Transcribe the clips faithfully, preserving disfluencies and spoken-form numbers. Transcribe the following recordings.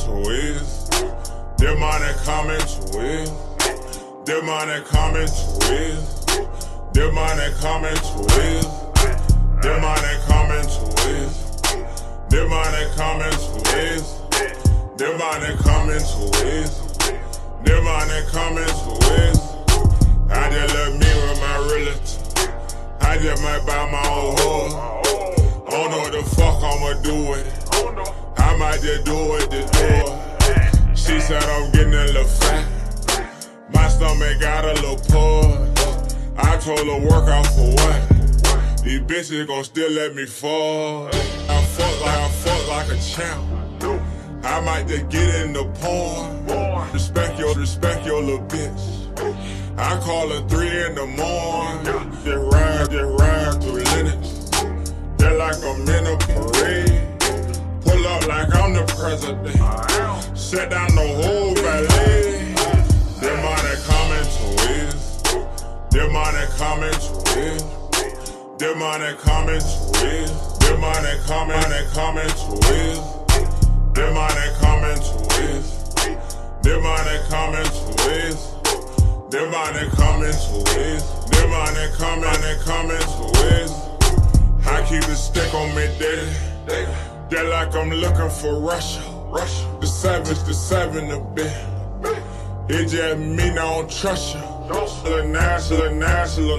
to is. Them on that comment to is. Them on that comment to is. Them on that comment to is. Them on that comment to is. Them on that comment to is. Them on that comment to is. Them on that comment to is. I just love me with my relative. I just might buy my own horse. I don't know what the fuck I'ma do with it. I might just do it to do it. She said I'm getting a little fat. My stomach got a little pause. I told her work out for what? These bitches gon' still let me fall. I fuck like I fuck like a champ. I might just get in the porn. Respect your, respect your little bitch. I call her three in the morning. Just ride, just ride through Lennox. Just like I'm in a parade. Pull up like I'm the president. Set down the whole ballet. Them on that comment to is. Them on that comment to is. Them on that comment to is. Them on that comment, that comment to is. Them on that comment to is. Them on that comment to is. Them on that comment to is. Them on that comment, that comment to is. I keep a stick on me, daddy. They're like I'm looking for Russia. Russia. The savage, the seven a bit. It just me, I don't trust you. Little national, national.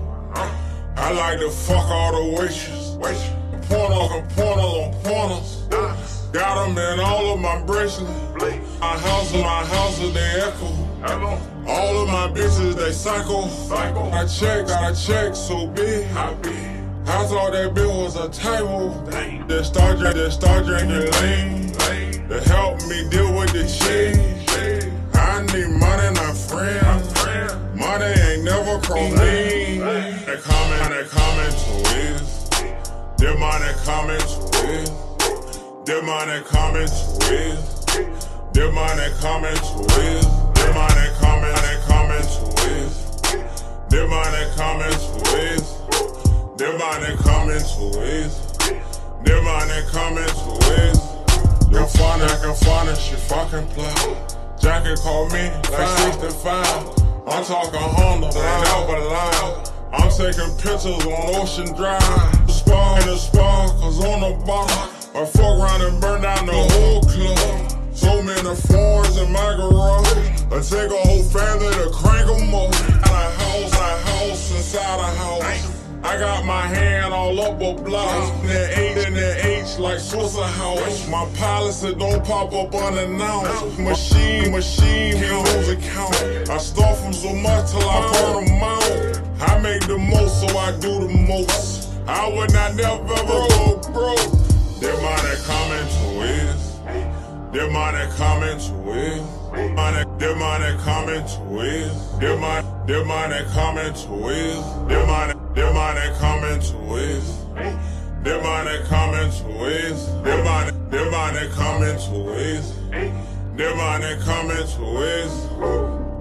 I like to fuck all the waitresses. Pornos and pornos on pornos. Got them in all of my bracelets. My house and my houses, they echo. All of my bitches, they psycho. I check, got a check so big. I thought that bill was a typo. They start, they start drinking lean. To help me deal with the change. I need money, not friends. Money ain't never crossed me. That comment, that comment to is. Them on that comment to is. Them on that comment to is. Them on that comment to is. Them on that comment, that comment to is. Them on that comment to is. Them on that comment to is. Them on that comment to is. Can find her, can find her, she fucking play. Jacket called me like sixty-five. I'm talking Honda, ain't never lie. I'm taking pictures on Ocean Drive. Spark in the spark, cause on the bottom. I fuck around and burn down the whole club. So many foreigns in my garage. I take a whole family to crank them up. Out a house, a house, inside a house. I got my hand all up a block. In the H, in the H like Swiss house. My policy don't pop up unannounced. Machine, machine, hills account. I start from so much till I burn them out. I make the most, so I do the most. I would not never broke, broke. Them on that comment to is. Them on that comment to is. Them on that comment to is. Them on, them on that comment to is. Them on that, them on that comment to is. Them on that comment to is. Them on, them on that comment to is. Them on that comment to is.